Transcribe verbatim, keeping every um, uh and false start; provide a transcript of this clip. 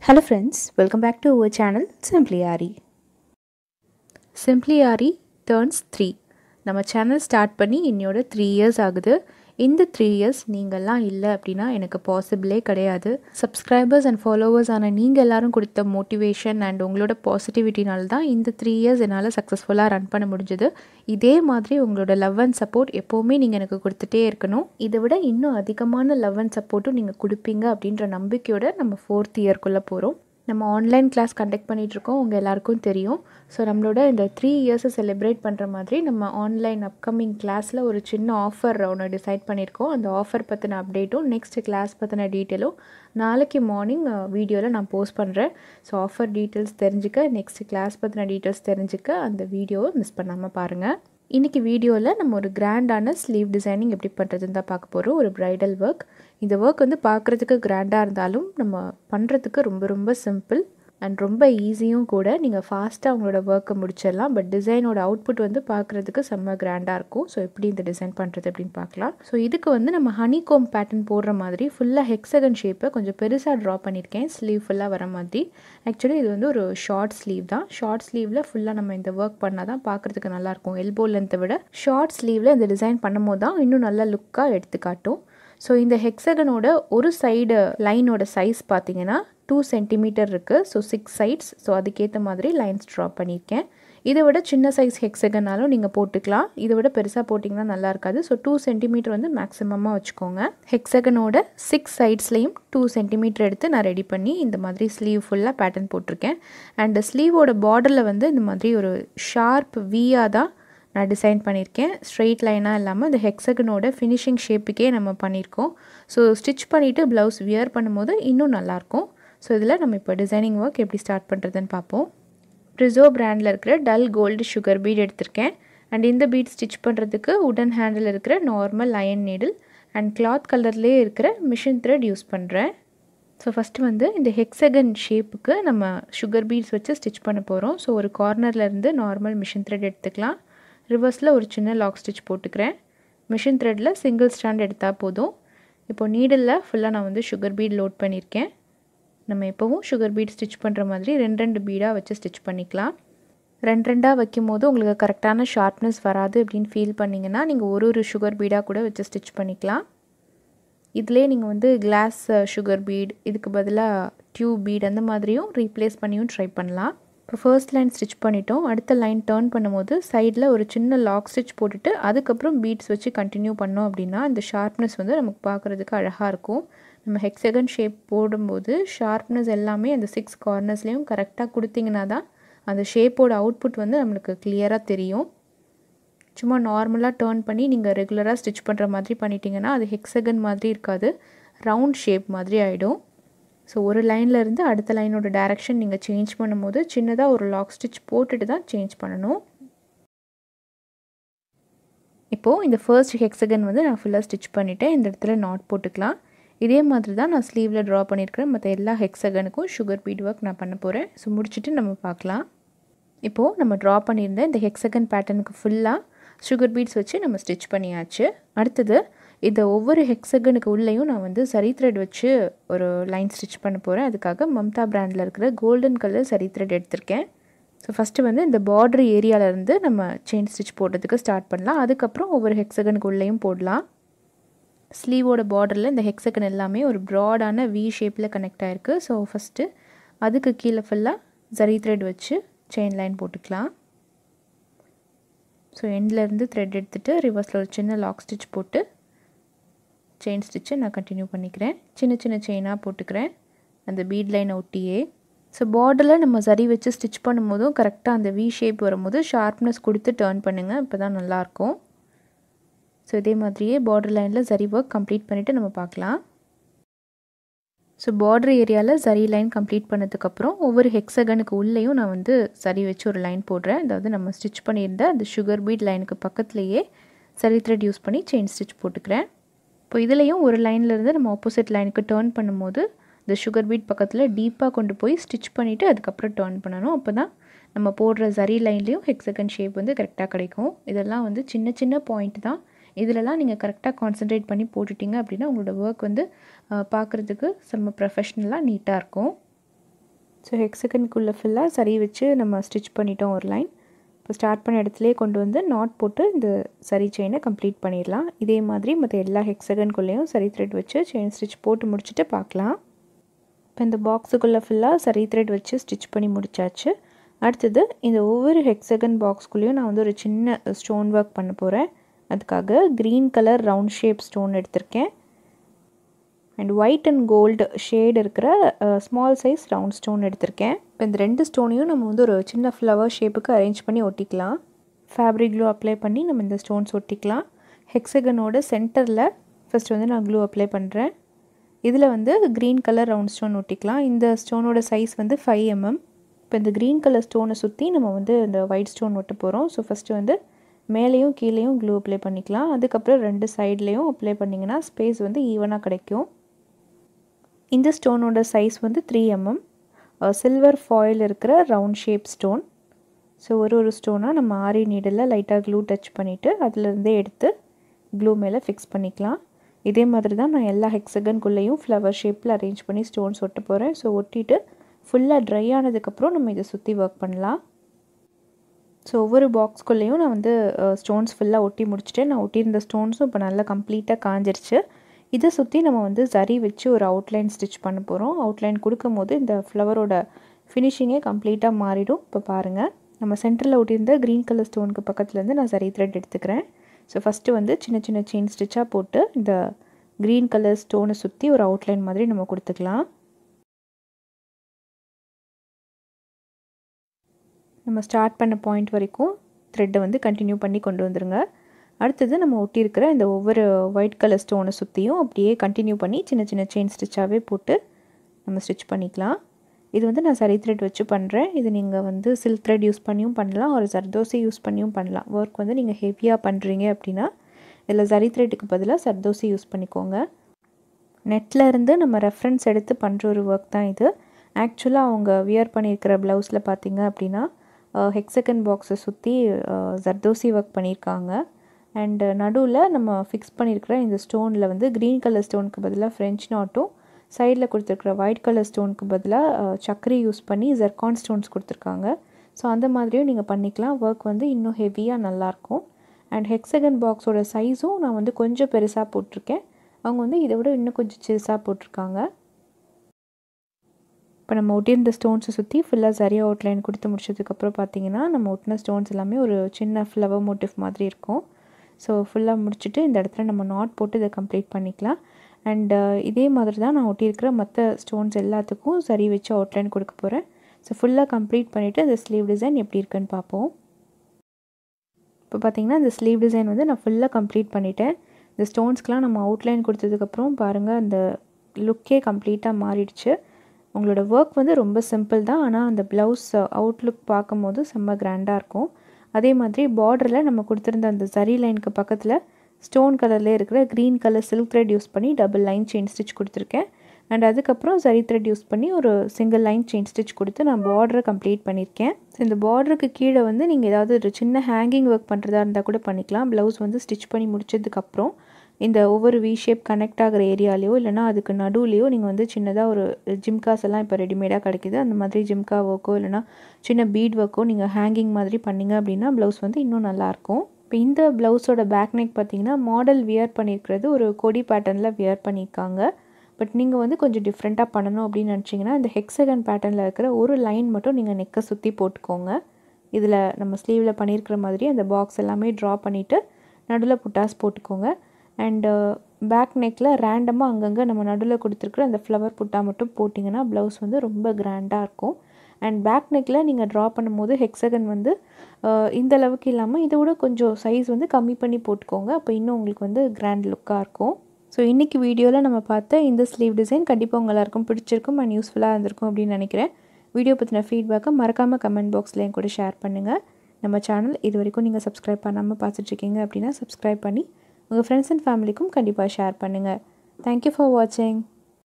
Hello friends, welcome back to our channel Simply Aari. Simply Aari turns three. நம்ம channel start பண்ணி இன்னையோட three years ஆகுது. இந்த three years நீங்கள்லாம் இல்லை அப்படின்னா எனக்கு பாசிபிளே கிடையாது. சப்ஸ்கிரைபர்ஸ் அண்ட் ஃபாலோவர்ஸ் ஆன நீங்கள் எல்லோரும் கொடுத்த மோட்டிவேஷன் அண்ட் உங்களோட பாசிட்டிவிட்டினால தான் இந்த த்ரீ இயர்ஸ் என்னால் சக்ஸஸ்ஃபுல்லாக ரன் பண்ண முடிஞ்சது. இதே மாதிரி உங்களோட லவ் அண்ட் சப்போர்ட் எப்போவுமே நீங்கள் எனக்கு கொடுத்துட்டே இருக்கணும். இதை விட இன்னும் அதிகமான லவ் அண்ட் சப்போர்ட்டும் நீங்கள் கொடுப்பீங்க அப்படின்ற நம்பிக்கையோடு நம்ம ஃபோர்த் இயர்க்குள்ளே போகிறோம். நம்ம ஆன்லைன் கிளாஸ் கண்டக்ட் பண்ணிகிட்ருக்கோம், உங்கள் எல்லாருக்கும் தெரியும். ஸோ நம்மளோட இந்த த்ரீ இயர்ஸை செலிப்ரேட் பண்ணுற மாதிரி நம்ம ஆன்லைன் அப்கமிங் கிளாஸில் ஒரு சின்ன ஆஃபர் ஒன்று டிசைட் பண்ணியிருக்கோம். அந்த ஆஃபர் பற்றின அப்டேட்டும் நெக்ஸ்ட் கிளாஸ் பற்றின டீட்டெயிலும் நாளைக்கு மார்னிங் வீடியோவில் நான் போஸ்ட் பண்ணுறேன். ஸோ ஆஃபர் டீட்டெயில்ஸ் தெரிஞ்சுக்க, நெக்ஸ்ட் கிளாஸ் பற்றின டீட்டெயில்ஸ் தெரிஞ்சுக்க அந்த வீடியோவை மிஸ் பண்ணாமல் பாருங்கள். இன்றைக்கி வீடியோவில் நம்ம ஒரு கிராண்டான ஸ்லீவ் டிசைனிங் எப்படி பண்ணுறதுன்னு தான் பார்க்க போகிறோம். ஒரு ப்ரைடல் ஒர்க். இந்த ஒர்க் வந்து பார்க்குறதுக்கு கிராண்டாக இருந்தாலும் நம்ம பண்ணுறதுக்கு ரொம்ப ரொம்ப சிம்பிள் அண்ட் ரொம்ப ஈஸியும் கூட. நீங்கள் ஃபாஸ்ட்டாக உங்களோட ஒர்க்கை முடிச்சிடலாம். பட் டிசைனோட அவுட்புட் வந்து பார்க்குறதுக்கு செம்ம கிராண்டாக இருக்கும். ஸோ எப்படி இந்த டிசைன் பண்ணுறது அப்படின்னு பார்க்கலாம். ஸோ இதுக்கு வந்து நம்ம ஹனி கோம் பேட்டர்ன் போடுற மாதிரி ஃபுல்லாக ஹெக்ஸகன் ஷேப்பை கொஞ்சம் பெருசாக ட்ரா பண்ணியிருக்கேன், ஸ்லீவ் ஃபுல்லாக வர மாதிரி. ஆக்சுவலி இது வந்து ஒரு ஷார்ட் ஸ்லீவ் தான். ஷார்ட் ஸ்லீவில் ஃபுல்லாக நம்ம இந்த ஒர்க் பண்ணால் தான் பார்க்குறதுக்கு நல்லாயிருக்கும். எல்போ லென்த்தை விட ஷார்ட் ஸ்லீவில் இந்த டிசைன் பண்ணும் போது தான் இன்னும் நல்லா லுக்காக எடுத்து காட்டும். ஸோ இந்த ஹெக்ஸகனோட ஒரு சைடு லைனோட சைஸ் பார்த்தீங்கன்னா டூ சென்டிமீட்டர் இருக்குது. So six sides. ஸோ அதுக்கேற்ற மாதிரி லைன்ஸ் ட்ரா பண்ணியிருக்கேன். இதை விட சின்ன சைஸ் ஹெக்ஸகனாலும் நீங்கள் போட்டுக்கலாம். இதை விட பெருசாக போட்டிங்கன்னா நல்லா இருக்காது. ஸோ டூ சென்டிமீட்டர் வந்து மேக்ஸிமமாக வச்சுக்கோங்க. ஹெக்ஸகனோட சிக்ஸ் சைட்ஸ்லேயும் டூ சென்டிமீட்டர் எடுத்து நான் ரெடி பண்ணி இந்த மாதிரி ஸ்லீவ் ஃபுல்லாக பேட்டர்ன் போட்டிருக்கேன். அண்ட் ஸ்லீவோட பார்டரில் வந்து இந்த மாதிரி ஒரு ஷார்ப் வீயாக தான் நான் டிசைன் பண்ணியிருக்கேன். ஸ்ட்ரெயிட் லைனாக இல்லாமல் இந்த ஹெக்ஸகனோட ஃபினிஷிங் ஷேப்புக்கே நம்ம பண்ணியிருக்கோம். ஸோ ஸ்டிச் பண்ணிவிட்டு ப்ளவுஸ் வியர் பண்ணும்போது இன்னும் நல்லாயிருக்கும். ஸோ இதில் நம்ம இப்போ டிசைனிங் ஒர்க் எப்படி ஸ்டார்ட் பண்ணுறதுன்னு பார்ப்போம். ப்ரிசோ பிராண்டில் இருக்கிற டல் கோல்டு சுகர் பீட் எடுத்திருக்கேன். அண்ட் இந்த பீட் ஸ்டிச் பண்ணுறதுக்கு உடன் ஹேண்டில் இருக்கிற normal iron needle and cloth கலர்லேயே இருக்கிற மிஷின் த்ரெட் யூஸ் பண்ணுறேன். ஸோ ஃபஸ்ட்டு வந்து இந்த ஹெக்ஸகன் ஷேப்புக்கு நம்ம சுகர் பீட்ஸ் வச்சு ஸ்டிச் பண்ண போகிறோம். ஸோ ஒரு கார்னர்லேருந்து நார்மல் மிஷின் த்ரெட் எடுத்துக்கலாம். ரிவர்ஸில் ஒரு சின்ன லாக் ஸ்டிச் போட்டுக்கிறேன். மிஷின் த்ரெட்டில் சிங்கிள் ஸ்டாண்ட் எடுத்தால் போதும். இப்போது நீடில் ஃபுல்லாக நான் வந்து சுகர் பீட் லோட் பண்ணியிருக்கேன். நம்ம எப்போவும் சுகர் பீட் ஸ்டிச் பண்ணுற மாதிரி ரெண்டு ரெண்டு பீடாக வச்சு ஸ்டிச் பண்ணிக்கலாம். ரெண்டு ரெண்டாக வைக்கும் போது உங்களுக்கு கரெக்டான ஷார்ப்னஸ் வராது அப்படின்னு ஃபீல் பண்ணிங்கன்னா நீங்கள் ஒரு ஒரு சுகர் பீடாக கூட வச்சு ஸ்டிச் பண்ணிக்கலாம். இதிலே நீங்கள் வந்து கிளாஸ் சுகர் பீட், இதுக்கு பதிலாக டியூப் பீட் அந்த மாதிரியும் ரீப்ளேஸ் பண்ணியும் ட்ரை பண்ணலாம். இப்போ ஃபர்ஸ்ட் லைன் ஸ்டிச் பண்ணிட்டோம். அடுத்த லைன் டர்ன் பண்ணும்போது சைடில் ஒரு சின்ன லாக் ஸ்டிச் போட்டுட்டு அதுக்கப்புறம் பீட்ஸ் வச்சு கண்டினியூ பண்ணோம் அப்படின்னா இந்த ஷார்ப்னஸ் வந்து நமக்கு பார்க்குறதுக்கு அழகாக இருக்கும். நம்ம ஹெக்ஸகன் ஷேப் போடும்போது ஷார்ப்னஸ் எல்லாமே அந்த சிக்ஸ் கார்னர்ஸ்லேயும் கரெக்டாக கொடுத்தீங்கன்னா தான் அந்த ஷேப்போட அவுட்புட் வந்து நம்மளுக்கு கிளியராக தெரியும். சும்மா நார்மலாக டர்ன் பண்ணி நீங்கள் ரெகுலராக ஸ்டிச் பண்ணுற மாதிரி பண்ணிட்டீங்கன்னா அது ஹெக்ஸகன் மாதிரி இருக்காது, ரவுண்ட் ஷேப் மாதிரி ஆகிடும். ஸோ ஒரு லைனில் இருந்து அடுத்த லைனோட டைரெக்ஷன் நீங்கள் சேஞ்ச் பண்ணும்போது சின்னதாக ஒரு லாக் ஸ்டிச் போட்டுட்டு தான் சேஞ்ச் பண்ணணும். இப்போது இந்த ஃபர்ஸ்ட் ஹெக்ஸகன் வந்து நான் ஃபுல்லாக ஸ்டிச் பண்ணிவிட்டேன். இந்த இடத்துல நாட் போட்டுக்கலாம். இதே மாதிரி தான் நான் ஸ்லீவில் ட்ரா பண்ணியிருக்கிறேன். மற்ற எல்லா ஹெக்ஸகனுக்கும் சுகர் பீட் ஒர்க் நான் பண்ண போகிறேன். ஸோ முடிச்சுட்டு நம்ம பார்க்கலாம். இப்போது நம்ம ட்ரா பண்ணியிருந்தேன் இந்த ஹெக்ஸகன் பேட்டர்னுக்கு ஃபுல்லாக சுகர் பீட்ஸ் வச்சு நம்ம ஸ்டிச் பண்ணியாச்சு. அடுத்தது இந்த ஒவ்வொரு ஹெக்ஸகனுக்கு உள்ளேயும் நான் வந்து சரி த்ரெட் வச்சு ஒரு லைன் ஸ்டிச் பண்ண போகிறேன். அதுக்காக மம்தா பிராண்டில் இருக்கிற கோல்டன் கலர் சரி த்ரெட் எடுத்திருக்கேன். ஸோ ஃபஸ்ட்டு வந்து இந்த பார்டர் ஏரியாவிலேருந்து நம்ம செயின் ஸ்டிச் போடுறதுக்கு ஸ்டார்ட் பண்ணலாம். அதுக்கப்புறம் ஒவ்வொரு ஹெக்ஸகனுக்கு உள்ளேயும் போடலாம். ஸ்லீவோட பார்டரில் இந்த ஹெக்ஸகன் எல்லாமே ஒரு ப்ராடான வி ஷேப்பில் கனெக்ட் ஆகிருக்கு. ஸோ ஃபஸ்ட்டு அதுக்கு கீழே ஃபுல்லாக சரி த்ரெட் வச்சு செயின் லைன் போட்டுக்கலாம். ஸோ எண்ட்லேருந்து த்ரெட் எடுத்துகிட்டு ரிவர்ஸில் ஒரு சின்ன லாக் ஸ்டிச் போட்டு செயின் ஸ்டிச்சை நான் கண்டினியூ பண்ணிக்கிறேன். சின்ன சின்ன செயினாக போட்டுக்கிறேன் அந்த பீட் லைனை ஒட்டியே. ஸோ பார்டரில் நம்ம சரி வச்சு ஸ்டிச் பண்ணும்போதும் கரெக்டாக அந்த வி ஷேப் வரும்போது ஷார்ப்னஸ் கொடுத்து டர்ன் பண்ணுங்கள், இப்போ தான் நல்லாயிருக்கும். ஸோ இதே மாதிரியே பார்டர் லைனில் சரி ஒர்க் கம்ப்ளீட் பண்ணிவிட்டு நம்ம பார்க்கலாம். ஸோ பார்டர் ஏரியாவில் சரி லைன் கம்ப்ளீட் பண்ணதுக்கப்புறம் ஒவ்வொரு ஹெக்ஸகனுக்கு உள்ளேயும் நான் வந்து சரி வச்சு ஒரு லைன் போடுறேன். அதாவது நம்ம ஸ்டிச் பண்ணியிருந்த அந்த சுகர் பீட் லைனுக்கு பக்கத்துலேயே சரி த்ரெட் யூஸ் பண்ணி செயின் ஸ்டிச் போட்டுக்கிறேன். இப்போ இதுலேயும் ஒரு லைன்லேருந்து நம்ம ஆப்போசிட் லைனுக்கு டர்ன் பண்ணும்போது இந்த சுகர் பீட் பக்கத்தில் டீப்பாக கொண்டு போய் ஸ்டிச் பண்ணிவிட்டு அதுக்கப்புறம் டர்ன் பண்ணணும். அப்போ தான் நம்ம போடுற சரி லைன்லேயும் ஹெக்ஸகன் ஷேப் வந்து கரெக்டாக கிடைக்கும். இதெல்லாம் வந்து சின்ன சின்ன பாயிண்ட் தான். இதிலலாம் நீங்கள் கரெக்டாக கான்சன்ட்ரேட் பண்ணி போட்டுட்டிங்க அப்படின்னா உங்களோட ஒர்க் வந்து பார்க்குறதுக்கு செம்ம ப்ரொஃபஷ்னலாக நீட்டாக இருக்கும். ஸோ ஹெக்ஸகனுக்குள்ளே ஃபுல்லாக சரி வச்சு நம்ம ஸ்டிச் பண்ணிட்டோம் ஒரு லைன். இப்போ ஸ்டார்ட் பண்ண இடத்துலேயே கொண்டு வந்து நாட் போட்டு இந்த சரி செயினை கம்ப்ளீட் பண்ணிடலாம். இதே மாதிரி மற்ற எல்லா ஹெக்ஸகனுக்குள்ளேயும் சரி த்ரெட் வச்சு செயின் ஸ்டிச் போட்டு முடிச்சுட்டு பார்க்கலாம். இப்போ இந்த பாக்ஸுக்குள்ளே ஃபுல்லாக சரி த்ரெட் வச்சு ஸ்டிச் பண்ணி முடிச்சாச்சு. அடுத்தது இந்த ஒவ்வொரு ஹெக்ஸகன் பாக்ஸ்குள்ளேயும் நான் வந்து ஒரு சின்ன ஸ்டோன் ஒர்க் பண்ண போகிறேன். அதுக்காக green colour round shape stone எடுத்திருக்கேன். And white and gold shade இருக்கிற ஸ்மால் சைஸ் ரவுண்ட் ஸ்டோன் எடுத்திருக்கேன். இப்போ இந்த ரெண்டு ஸ்டோனையும் நம்ம வந்து ஒரு சின்ன ஃப்ளவர் ஷேப்புக்கு அரேஞ்ச் பண்ணி ஒட்டிக்கலாம். ஃபேப்ரிக் க்ளூ அப்ளை பண்ணி நம்ம இந்த ஸ்டோன்ஸ் ஒட்டிக்கலாம். ஹெக்ஸகனோட சென்டரில் ஃபஸ்ட்டு வந்து நான் க்ளூ அப்ளை பண்ணுறேன். இதில் வந்து க்ரீன் கலர் ரவுண்ட் ஸ்டோன் ஒட்டிக்கலாம். இந்த ஸ்டோனோட சைஸ் வந்து ஃபைவ் எம்எம். இப்போ இந்த க்ரீன் கலர் ஸ்டோனை சுற்றி நம்ம வந்து இந்த ஒயிட் ஸ்டோன் ஒட்ட போகிறோம். ஸோ ஃபஸ்ட்டு வந்து மேலேயும் கீழேயும் க்ளூ அப்ளை பண்ணிக்கலாம். அதுக்கப்புறம் ரெண்டு சைட்லேயும் அப்ளை பண்ணிங்கன்னா ஸ்பேஸ் வந்து ஈவனாக கிடைக்கும். இந்த ஸ்டோனோட சைஸ் வந்து த்ரீ எம்எம். சில்வர் ஃபாயில் இருக்கிற ரவுண்ட் ஷேப் ஸ்டோன். ஸோ ஒரு ஒரு ஸ்டோனாக நம்ம ஆரி நீடில் லைட்டாக க்ளூ டச் பண்ணிவிட்டு அதிலிருந்தே எடுத்து க்ளூ மேலே ஃபிக்ஸ் பண்ணிக்கலாம். இதே மாதிரி தான் நான் எல்லா ஹெக்ஸகனுக்குள்ளேயும் ஃப்ளவர் ஷேப்பில் அரேஞ்ச் பண்ணி ஸ்டோன்ஸ் ஒட்ட போகிறேன். ஸோ ஒட்டிட்டு ஃபுல்லாக ட்ரை ஆனதுக்கப்புறம் நம்ம இதை சுற்றி ஒர்க் பண்ணலாம். ஸோ ஒவ்வொரு பாக்ஸ்குள்ளேயும் நான் வந்து ஸ்டோன்ஸ் ஃபுல்லாக ஒட்டி முடிச்சுட்டேன். நான் ஒட்டியிருந்த ஸ்டோன்ஸும் இப்போ நல்லா கம்ப்ளீட்டாக காஞ்சிருச்சு. இதை சுற்றி நம்ம வந்து சரி வச்சு ஒரு அவுட்லைன் ஸ்டிச் பண்ண போகிறோம். அவுட்லைன் கொடுக்கும் போது இந்த ஃப்ளவரோட ஃபினிஷிங்கே கம்ப்ளீட்டாக மாறிடும். இப்போ பாருங்கள், நம்ம சென்டரில் ஒட்டியிருந்த க்ரீன் கலர் ஸ்டோனுக்கு பக்கத்துலேருந்து நான் சரி த்ரெட் எடுத்துக்கிறேன். ஸோ ஃபஸ்ட்டு வந்து சின்ன சின்ன செயின் ஸ்டிச்சாக போட்டு இந்த க்ரீன் கலர் ஸ்டோனை சுற்றி ஒரு அவுட்லைன் மாதிரி நம்ம கொடுத்துக்கலாம். நம்ம ஸ்டார்ட் பண்ண பாயிண்ட் வரைக்கும் த்ரெட்டை வந்து கண்டினியூ பண்ணி கொண்டு வந்துடுங்க. அடுத்தது நம்ம ஒட்டியிருக்கிற இந்த ஒவ்வொரு ஒயிட் கலர் ஸ்டோனை சுற்றியும் அப்படியே கண்டினியூ பண்ணி சின்ன சின்ன செயின் ஸ்டிச்சாகவே போட்டு நம்ம ஸ்டிச் பண்ணிக்கலாம். இது வந்து நான் சரி த்ரெட் வச்சு பண்ணுறேன். இது நீங்கள் வந்து சில்க் த்ரெட் யூஸ் பண்ணியும் பண்ணலாம், ஒரு சர்தோசி யூஸ் பண்ணியும் பண்ணலாம். ஒர்க் வந்து நீங்கள் ஹெவியாக பண்ணுறீங்க அப்படின்னா இதில் சரி த்ரெட்டுக்கு பதிலாக சர்தோசி யூஸ் பண்ணிக்கோங்க. நெட்டில் இருந்து நம்ம ரெஃபரன்ஸ் எடுத்து பண்ணுற ஒரு ஒர்க் தான் இது. ஆக்சுவலாக அவங்க வியர் பண்ணியிருக்கிற ப்ளவுஸில் பார்த்தீங்க அப்படின்னா ஹெக்ஸகன் பாக்ஸை சுற்றி சர்தோசி ஒர்க் பண்ணியிருக்காங்க. அண்டு நடுவில் நம்ம ஃபிக்ஸ் பண்ணியிருக்கிற இந்த ஸ்டோனில் வந்து க்ரீன் கலர் ஸ்டோனுக்கு பதிலாக ஃப்ரெஞ்ச் நாட்டும், சைடில் கொடுத்துருக்குற ஒயிட் கலர் ஸ்டோனுக்கு பதிலாக சக்கரி யூஸ் பண்ணி ஜெர்கான் ஸ்டோன்ஸ் கொடுத்துருக்காங்க. ஸோ அந்த மாதிரியும் நீங்கள் பண்ணிக்கலாம். ஒர்க் வந்து இன்னும் ஹெவியாக நல்லாயிருக்கும். அண்ட் ஹெக்ஸகன் பாக்ஸோட சைஸும் நான் வந்து கொஞ்சம் பெருசாக போட்டிருக்கேன். அவங்க வந்து இதை விட இன்னும் கொஞ்சம் சிறுசாக போட்டிருக்காங்க. இப்போ நம்ம ஒட்டியிருந்த ஸ்டோன்ஸை சுற்றி ஃபுல்லாக சரியாக அவுட்லைன் கொடுத்து முடிச்சதுக்கப்புறம் பார்த்தீங்கன்னா நம்ம ஒட்டின ஸ்டோன்ஸ் எல்லாமே ஒரு சின்ன ஃப்ளவர் மோட்டிவ் மாதிரி இருக்கும். ஸோ ஃபுல்லாக முடிச்சுட்டு இந்த இடத்துல நம்ம நாட் போட்டு இதை கம்ப்ளீட் பண்ணிக்கலாம். அண்டு இதே மாதிரி தான் நான் ஒட்டியிருக்கிற மற்ற ஸ்டோன்ஸ் எல்லாத்துக்கும் சரி வச்சு அவுட்லைன் கொடுக்க போகிறேன். ஸோ ஃபுல்லாக கம்ப்ளீட் பண்ணிவிட்டு இந்த ஸ்லீவ் டிசைன் எப்படி இருக்குன்னு பார்ப்போம். இப்போ பார்த்திங்கன்னா இந்த ஸ்லீவ் டிசைன் வந்து நான் ஃபுல்லாக கம்ப்ளீட் பண்ணிவிட்டேன். இந்த ஸ்டோன்ஸ்க்கெலாம் நம்ம அவுட்லைன் கொடுத்ததுக்கப்புறம் பாருங்கள் அந்த லுக்கே கம்ப்ளீட்டாக மாறிடுச்சு. உங்களோட ஒர்க் வந்து ரொம்ப சிம்பிள் தான், ஆனால் அந்த ப்ளவுஸ் அவுட்லுக் பார்க்கும்போது செம்ம கிராண்டாக இருக்கும். அதே மாதிரி பார்டரில் நம்ம கொடுத்துருந்த அந்த சரி லைனுக்கு பக்கத்தில் ஸ்டோன் கலரில் இருக்கிற green colour silk thread use பண்ணி டபுள் லைன் செயின் ஸ்டிச் கொடுத்துருக்கேன். அண்ட் அதுக்கப்புறம் சரி த்ரெட் யூஸ் பண்ணி ஒரு சிங்கிள் லைன் செயின் ஸ்டிச் கொடுத்து நான் பார்டரை கம்ப்ளீட் பண்ணியிருக்கேன். ஸோ இந்த பார்டருக்கு கீழே வந்து நீங்கள் ஏதாவது ஒரு சின்ன ஹேங்கிங் ஒர்க் பண்ணுறதா இருந்தால் கூட பண்ணிக்கலாம். ப்ளவுஸ் வந்து ஸ்டிச் பண்ணி முடிச்சதுக்கப்புறம் இந்த ஒவ்வொரு வி ஷேப் கனெக்ட் ஆகிற ஏரியாலேயோ இல்லைனா அதுக்கு நடுவுலையோ நீங்கள் வந்து சின்னதாக ஒரு ஜிம்காஸ் எல்லாம் இப்போ ரெடிமேடாக கிடைக்கிது. அந்த மாதிரி ஜிம்கா ஒர்க்கோ இல்லைனா சின்ன பீட் ஒர்க்கோ நீங்கள் ஹேங்கிங் மாதிரி பண்ணிங்க அப்படின்னா ப்ளவுஸ் வந்து இன்னும் நல்லாயிருக்கும். இப்போ இந்த ப்ளவுஸோட பேக் நெக் பார்த்திங்கன்னா மாடல் வியர் பண்ணியிருக்கிறது ஒரு கொடி பேட்டர்னில் வியர் பண்ணியிருக்காங்க. பட் நீங்கள் வந்து கொஞ்சம் டிஃப்ரெண்ட்டாக பண்ணணும் அப்படின்னு நினச்சிங்கன்னா இந்த ஹெக்ஸகன் பேட்டர்னில் இருக்கிற ஒரு லைன் மட்டும் நீங்கள் நெக்கை சுற்றி போட்டுக்கோங்க. இதில் நம்ம ஸ்லீவில் பண்ணியிருக்கிற மாதிரி அந்த பாக்ஸ் எல்லாமே ட்ரா பண்ணிவிட்டு நடுவில் புட்டாஸ் போட்டுக்கோங்க. அண்டு பேக் நெக்கில் ரேண்டமாக அங்கங்கே நம்ம நடுவில் கொடுத்துருக்குற அந்த ஃப்ளவர் புட்டா மட்டும் போட்டிங்கன்னா ப்ளவுஸ் வந்து ரொம்ப கிராண்டாக இருக்கும். அண்ட் பேக் நெக்கில் நீங்கள் ட்ரா பண்ணும்போது ஹெக்ஸகன் வந்து இந்த அளவுக்கு இல்லாமல் இதை விட கொஞ்சம் சைஸ் வந்து கம்மி பண்ணி போட்டுக்கோங்க. அப்போ இன்னும் உங்களுக்கு வந்து கிராண்ட் லுக்காக இருக்கும். ஸோ இன்றைக்கி வீடியோவில் நம்ம பார்த்த இந்த ஸ்லீவ் டிசைன் கண்டிப்பாக உங்கள் எல்லாருக்கும் பிடிச்சிருக்கும் அண்ட் யூஸ்ஃபுல்லாக இருந்திருக்கும் அப்படின்னு நினைக்கிறேன். வீடியோ பற்றின ஃபீட்பேக்கை மறக்காமல் கமெண்ட் பாக்ஸில் என் கூட ஷேர் பண்ணுங்கள். நம்ம சேனல் இது வரைக்கும் நீங்கள் சப்ஸ்கிரைப் பண்ணாமல் பார்த்துட்ருக்கீங்க அப்படின்னா சப்ஸ்கிரைப் பண்ணி உங்கள் ஃப்ரெண்ட்ஸ் அண்ட் ஃபேமிலிக்கும் கண்டிப்பாக ஷேர் பண்ணுங்கள். தேங்க்யூ ஃபார் வாட்சிங்.